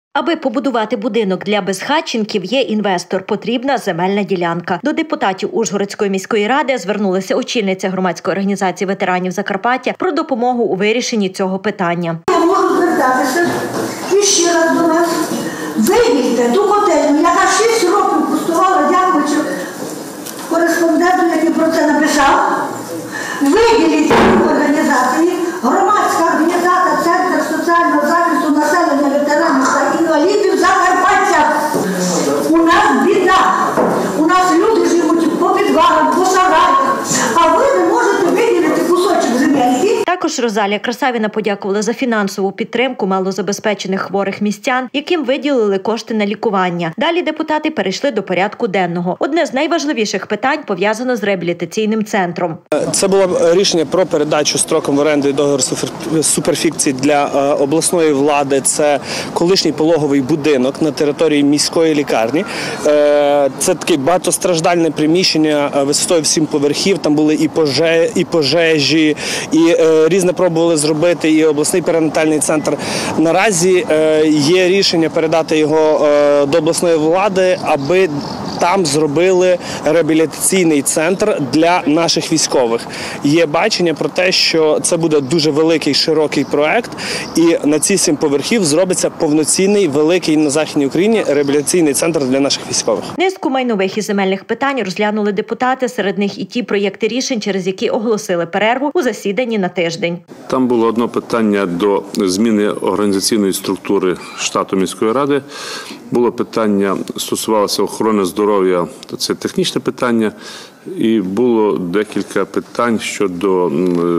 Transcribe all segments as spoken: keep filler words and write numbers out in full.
Аби побудувати будинок для безхатченків, є інвестор, потрібна земельна ділянка. До депутатів Ужгородської міської ради звернулася очільниця громадської організації ветеранів Закарпаття про допомогу у вирішенні цього питання. Я можу звертатися і ще раз до вас. Вивільте ту котельню, яка шість років пустувала, дякуючи кореспонденту, який про це написав. Виділіть організації, громадська організація Центр соціального захисту населення ветеранів та інвалідів Закарпаття. У нас біда. У нас люди живуть по підвалам, по сараях, а ви не можете виділити кусочок земельки. Також Розалія Красавіна подякувала за фінансову підтримку малозабезпечених хворих містян, яким виділили кошти на лікування. Далі депутати перейшли до порядку денного. Одне з найважливіших питань пов'язано з реабілітаційним центром. Це було рішення про передачу строком в оренду і договору суперфікції для обласної влади. Це колишній пологовий будинок на території міської лікарні. Це таке багатостраждальне приміщення висотою в сім поверхів. Там були і пожежі, і різне пробували зробити, і обласний перинатальний центр. Наразі є рішення передати його до обласної влади, аби там зробили реабілітаційний центр для наших військових. Є бачення про те, що це буде дуже великий, широкий проект, і на ці сім поверхів зробиться повноцінний, великий на Західній Україні реабілітаційний центр для наших військових. Низку майнових і земельних питань розглянули депутати, серед них і ті проєкти рішень, через які оголосили перерву у засіданні на тиждень. Там було одне питання до зміни організаційної структури штату міської ради. Було питання, стосувалося охорони здоров'я, це технічне питання, і було декілька питань щодо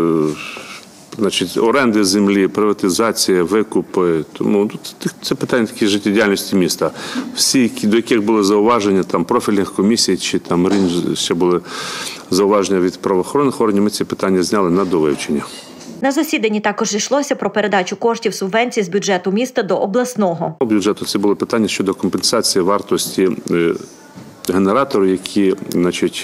значить, оренди землі, приватизації, викупи. Тому це питання такі життєдіяльності міста. Всі, до яких були зауваження там профільних комісій, чи там ще були зауваження від правоохоронних органів, ми ці питання зняли на довивчення. На засіданні також йшлося про передачу коштів субвенцій з бюджету міста до обласного. У бюджету це було питання щодо компенсації вартості генераторів, які, значить,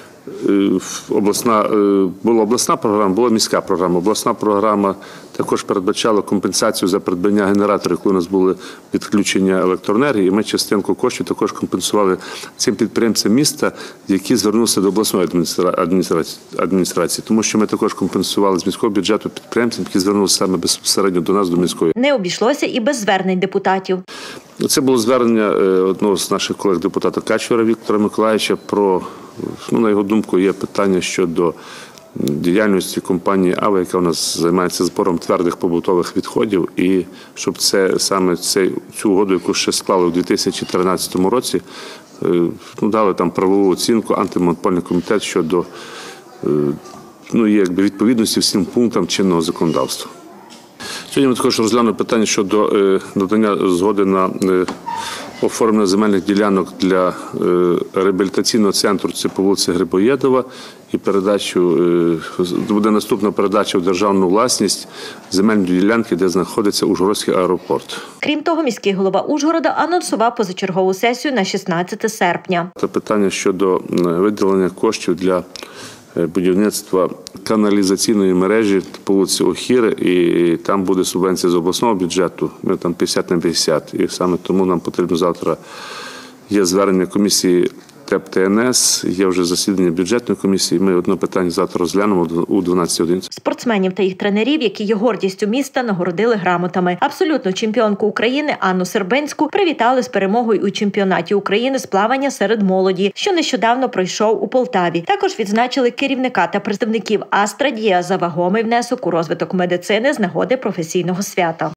обласна, була обласна програма, була міська програма. Обласна програма також передбачала компенсацію за придбання генераторів, коли у нас були відключення електроенергії, і ми частинку коштів також компенсували цим підприємцям міста, які звернулися до обласної адміністрації, тому що ми також компенсували з міського бюджету підприємцям, які звернулися саме безпосередньо до нас, до міської. Не обійшлося і без звернень депутатів. Це було звернення одного з наших колег-депутата Качура Віктора Миколаївича про, ну, на його думку, є питання щодо діяльності компанії «Ава», яка у нас займається збором твердих побутових відходів, і щоб це саме цей, цю угоду, яку ще склали у дві тисячі тринадцятому році, ну, дали там правову оцінку антимонопольний комітет щодо ну, якби відповідності всім пунктам чинного законодавства. Сьогодні ми також розглянули питання щодо надання згоди на оформлення земельних ділянок для реабілітаційного центру, це по вулиці Грибоєдова, і передачу, буде наступна передача в державну власність земельної ділянки, де знаходиться Ужгородський аеропорт. Крім того, міський голова Ужгорода анонсував позачергову сесію на шістнадцяте серпня. Це питання щодо виділення коштів для будівництва каналізаційної мережі по вулиці Охіри, і там буде субвенція з обласного бюджету, ми там п'ятдесят на п'ятдесят, і саме тому нам потрібно завтра, є звернення комісії ТЕП-ТНС, є вже засідання бюджетної комісії, ми одне питання завтра розглянемо у дванадцятій годині. Спортсменів та їх тренерів, які є гордістю міста, нагородили грамотами. Абсолютну чемпіонку України Анну Сербинську привітали з перемогою у чемпіонаті України з плавання серед молоді, що нещодавно пройшов у Полтаві. Також відзначили керівника та представників Астра Дія за вагомий внесок у розвиток медицини з нагоди професійного свята.